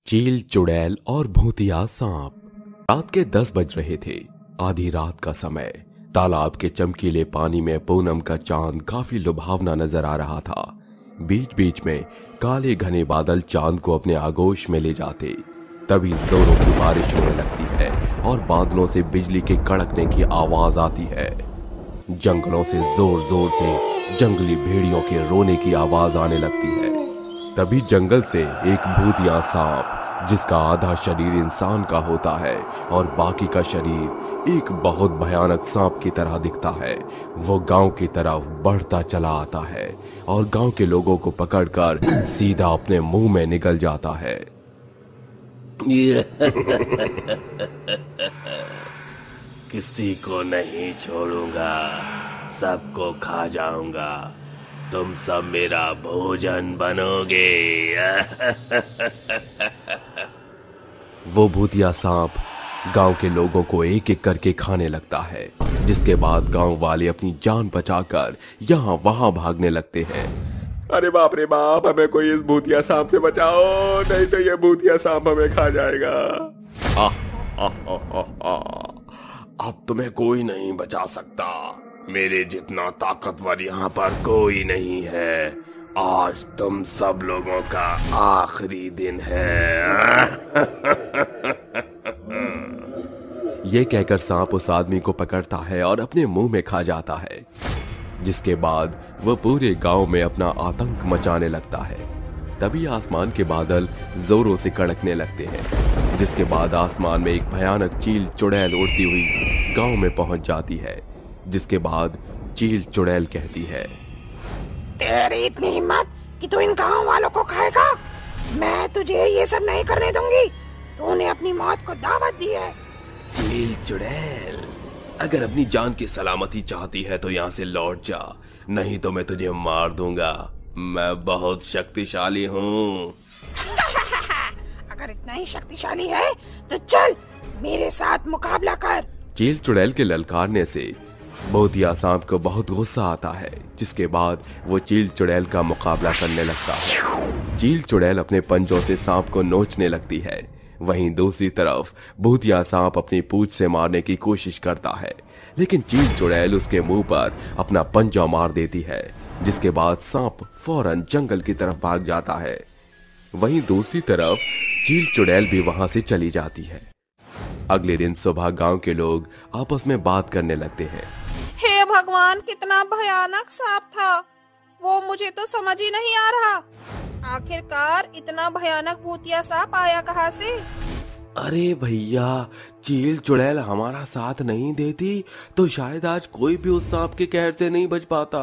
चील, चुड़ैल और भूतिया सांप। रात के 10 बज रहे थे। आधी रात का समय। तालाब के चमकीले पानी में पूनम का चांद काफी लुभावना नजर आ रहा था। बीच बीच में काले घने बादल चांद को अपने आगोश में ले जाते। तभी जोरों की बारिश होने लगती है और बादलों से बिजली के कड़कने की आवाज आती है। जंगलों से जोर जोर से जंगली भेड़ियों के रोने की आवाज आने लगती है। तभी जंगल से एक भूतिया सांप, जिसका आधा शरीर इंसान का होता है और बाकी का शरीर एक बहुत भयानक सांप की तरह दिखता है, वो गांव की तरफ बढ़ता चला आता है और गांव के लोगों को पकड़कर सीधा अपने मुंह में निकल जाता है। किसी को नहीं छोड़ूंगा, सबको खा जाऊंगा। तुम सब मेरा भोजन बनोगे। वो भूतिया सांप गांव के लोगों को एक एक करके खाने लगता है, जिसके बाद गांव वाले अपनी जान बचाकर यहाँ वहां भागने लगते हैं। अरे बाप रे बाप, हमें कोई इस भूतिया सांप से बचाओ, नहीं तो ये भूतिया सांप हमें खा जाएगा। अब तुम्हें कोई नहीं बचा सकता। मेरे जितना ताकतवर यहाँ पर कोई नहीं है। आज तुम सब लोगों का आखिरी दिन है। ये कहकर सांप उस आदमी को पकड़ता है और अपने मुंह में खा जाता है, जिसके बाद वह पूरे गांव में अपना आतंक मचाने लगता है। तभी आसमान के बादल जोरों से कड़कने लगते हैं, जिसके बाद आसमान में एक भयानक चील चुड़ैल उड़ती हुई गांव में पहुंच जाती है। जिसके बाद चील चुड़ैल कहती है, तेरी इतनी हिम्मत कि तू इन गांव वालों को खाएगा? मैं तुझे ये सब नहीं करने दूंगी। तूने अपनी मौत को दावत दी है। चील चुड़ैल, अगर अपनी जान की सलामती चाहती है तो यहाँ से लौट जा, नहीं तो मैं तुझे मार दूंगा। मैं बहुत शक्तिशाली हूँ। अगर इतना ही शक्तिशाली है तो चल मेरे साथ मुकाबला कर। चील चुड़ैल के ललकारने से भूतिया सांप को बहुत गुस्सा आता है, जिसके बाद वो चील चुड़ैल का मुकाबला करने लगता है। चील चुड़ैल अपने पंजों से सांप को नोचने लगती है। वहीं दूसरी तरफ भूतिया सांप अपनी पूंछ से मारने की कोशिश करता है, लेकिन चील चुड़ैल उसके मुंह पर अपना पंजा मार देती है, जिसके बाद सांप फौरन जंगल की तरफ भाग जाता है। वहीं दूसरी तरफ चील चुड़ैल भी वहां से चली जाती है। अगले दिन सुबह गांव के लोग आपस में बात करने लगते हैं। हे भगवान, कितना भयानक सांप था, वो मुझे तो समझ ही नहीं आ रहा। आखिरकार इतना भयानक भूतिया सांप आया कहाँ से? अरे भैया, चील चुड़ैल हमारा साथ नहीं देती तो शायद आज कोई भी उस सांप के कहर से नहीं बच पाता।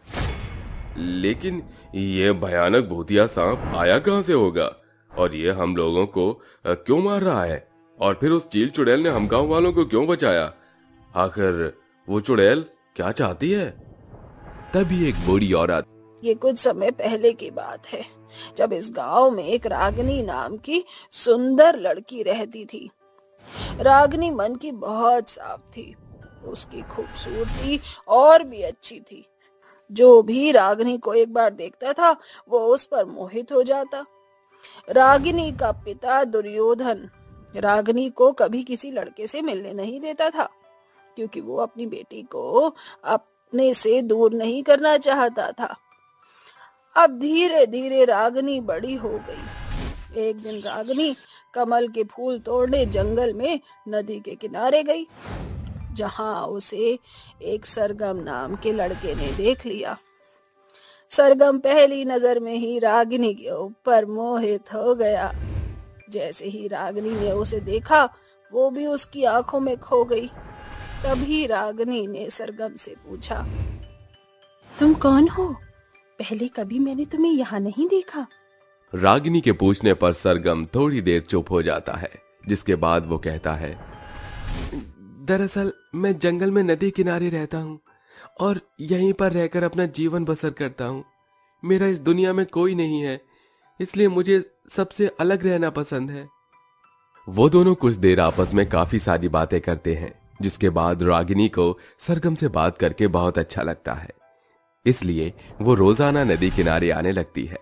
लेकिन ये भयानक भूतिया सांप आया कहां से होगा, और ये हम लोगों को क्यों मार रहा है, और फिर उस चील चुड़ैल ने हम गांव वालों को क्यों बचाया? आखिर वो चुड़ैल क्या चाहती है? तभी एक बूढ़ी औरत, ये कुछ समय पहले की बात है, जब इस गांव में एक रागिनी नाम की सुंदर लड़की रहती थी। रागिनी मन की बहुत साफ थी, उसकी खूबसूरती और भी अच्छी थी। जो भी रागिनी को एक बार देखता था वो उस पर मोहित हो जाता। रागिनी का पिता दुर्योधन रागिनी को कभी किसी लड़के से मिलने नहीं देता था, क्योंकि वो अपनी बेटी को अपने से दूर नहीं करना चाहता था। अब धीरे धीरे रागिनी बड़ी हो गई। एक दिन रागिनी कमल के फूल तोड़ने जंगल में नदी के किनारे गई, जहां उसे एक सरगम नाम के लड़के ने देख लिया। सरगम पहली नजर में ही रागिनी के ऊपर मोहित हो गया। जैसे ही रागिनी ने उसे देखा, वो भी उसकी आंखों में खो गई। तभी रागिनी ने सरगम से पूछा, तुम कौन हो? पहले कभी मैंने तुम्हें यहाँ नहीं देखा। रागिनी के पूछने पर सरगम थोड़ी देर चुप हो जाता है, जिसके बाद वो कहता है, दरअसल मैं जंगल में नदी किनारे रहता हूँ और यहीं पर रहकर अपना जीवन बसर करता हूँ। मेरा इस दुनिया में कोई नहीं है, इसलिए मुझे सबसे अलग रहना पसंद है। वो दोनों कुछ देर आपस में काफी सारी बातें करते हैं, जिसके बाद रागिनी को सरगम से बात करके बहुत अच्छा लगता है, इसलिए वो रोजाना नदी किनारे आने लगती है।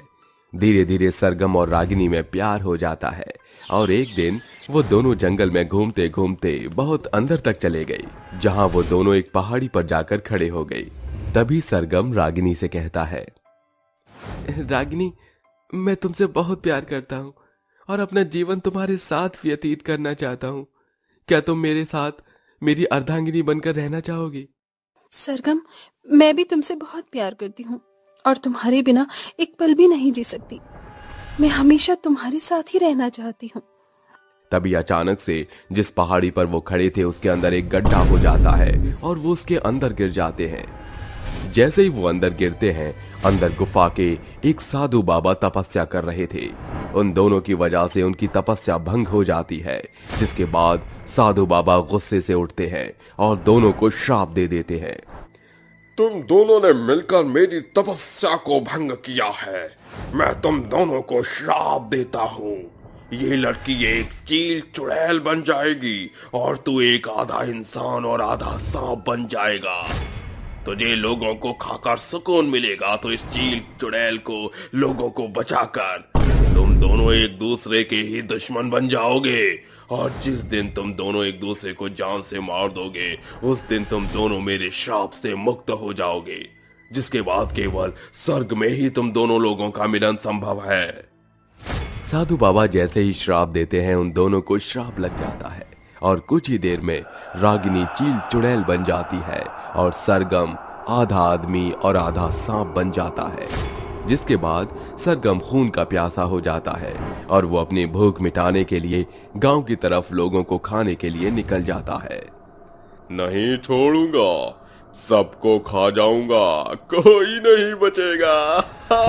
धीरे धीरे सरगम और रागिनी में प्यार हो जाता है और एक दिन वो दोनों जंगल में घूमते घूमते बहुत अंदर तक चले गए, जहां वो दोनों एक पहाड़ी पर जाकर खड़े हो गए। तभी सरगम रागिनी से कहता है, रागिनी, मैं तुमसे बहुत प्यार करता हूँ और अपना जीवन तुम्हारे साथ व्यतीत करना चाहता हूँ। क्या तुम मेरे साथ मेरी अर्धांगिनी बनकर रहना चाहोगी? सरगम, मैं भी तुमसे बहुत प्यार करती हूँ और तुम्हारे बिना एक पल भी नहीं जी सकती। मैं हमेशा तुम्हारे साथ ही रहना चाहती हूँ। तभी अचानक से जिस पहाड़ी पर वो खड़े थे उसके अंदर एक गड्ढा हो जाता है और वो उसके अंदर गिर जाते हैं। जैसे ही वो अंदर गिरते हैं, अंदर गुफा के एक साधु बाबा तपस्या कर रहे थे। उन दोनों की वजह से उनकी तपस्या भंग हो जाती है, जिसके बाद साधु बाबा गुस्से से उठते हैं और दोनों को श्राप दे देते हैं। तुम दोनों ने मिलकर मेरी तपस्या को भंग किया है। मैं तुम दोनों को श्राप देता हूँ। ये लड़की एक चील चुड़ैल बन जाएगी और तू एक आधा इंसान और आधा सांप बन जाएगा। तुझे लोगों को खाकर सुकून मिलेगा, तो इस चील चुड़ैल को लोगों को बचाकर तुम दोनों एक दूसरे के ही दुश्मन बन जाओगे। और जिस दिन तुम दोनों एक दूसरे को जान से मार दोगे, उस दिन तुम दोनों मेरे श्राप से मुक्त हो जाओगे, जिसके बाद केवल स्वर्ग में ही तुम दोनों लोगों का मिलन संभव है। साधु बाबा जैसे ही श्राप देते हैं, उन दोनों को श्राप लग जाता है और कुछ ही देर में रागिनी चील चुड़ैल बन जाती है और सरगम आधा आदमी और आधा सांप बन जाता है, जिसके बाद सरगम खून का प्यासा हो जाता है और वो अपनी भूख मिटाने के लिए गांव की तरफ लोगों को खाने के लिए निकल जाता है। नहीं छोड़ूंगा, सबको खा जाऊंगा, कोई नहीं बचेगा।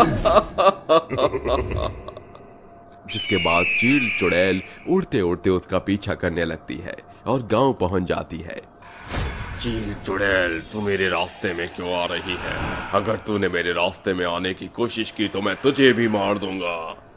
जिसके बाद चील चुड़ैल उड़ते उड़ते उसका पीछा करने लगती है और गांव पहुंच जाती है। चील चुड़ैल, तू मेरे रास्ते में क्यों आ रही है? अगर तूने मेरे रास्ते में आने की कोशिश की तो मैं तुझे भी मार दूंगा।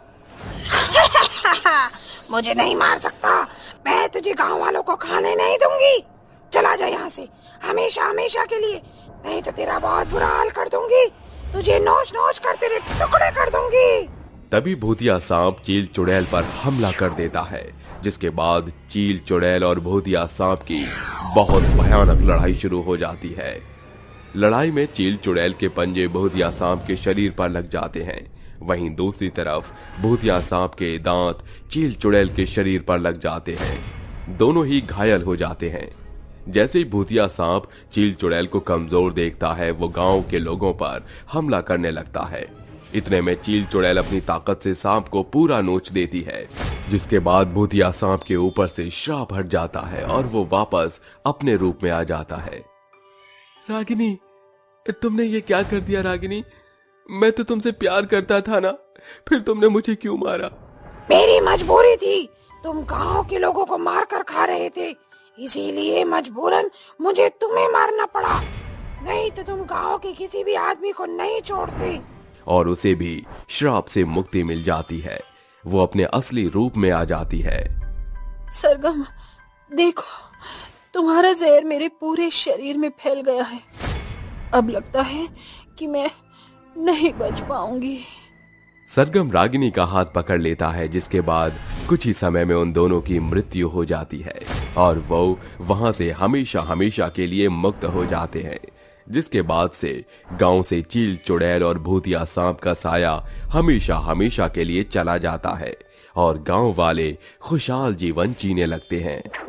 मुझे नहीं मार सकता, मैं तुझे गांव वालों को खाने नहीं दूंगी। चला जा यहाँ से, हमेशा हमेशा के लिए, नहीं तो तेरा बहुत बुरा हाल कर दूंगी। तुझे नोच नोच कर तेरे टुकड़े कर दूंगी। तभी भूतिया सांप चील चुड़ैल पर हमला कर देता है, जिसके बाद चील चुड़ैल और भूतिया सांप की बहुत भयानक लड़ाई शुरू हो जाती है। लड़ाई में चील चुड़ैल के पंजे भूतिया सांप के शरीर पर लग जाते हैं, वहीं दूसरी तरफ भूतिया सांप के दांत चील चुड़ैल के शरीर पर लग जाते हैं। दोनों ही घायल हो जाते हैं। जैसे ही भूतिया सांप चील चुड़ैल को कमजोर देखता है, वो गांव के लोगों पर हमला करने लगता है। इतने में चील चुड़ैल अपनी ताकत से सांप को पूरा नोच देती है, जिसके बाद भूतिया सांप के ऊपर से श्राप हट जाता है और वो वापस अपने रूप में आ जाता है। रागिनी, तुमने ये क्या कर दिया? रागिनी, मैं तो तुमसे प्यार करता था ना, फिर तुमने मुझे क्यों मारा? मेरी मजबूरी थी, तुम गांव के लोगों को मार कर खा रहे थे, इसीलिए मजबूरन मुझे तुम्हें मारना पड़ा, नहीं तो तुम गांव के किसी भी आदमी को नहीं छोड़ते। और उसे भी श्राप से मुक्ति मिल जाती है, वो अपने असली रूप में आ जाती है। सरगम, देखो, तुम्हारा जहर मेरे पूरे शरीर में फैल गया है। अब लगता है कि मैं नहीं बच पाऊंगी। सरगम रागिनी का हाथ पकड़ लेता है, जिसके बाद कुछ ही समय में उन दोनों की मृत्यु हो जाती है और वो वहां से हमेशा हमेशा के लिए मुक्त हो जाते हैं। जिसके बाद से गांव से चील चुड़ैल और भूतिया सांप का साया हमेशा हमेशा के लिए चला जाता है और गांव वाले खुशहाल जीवन जीने लगते हैं।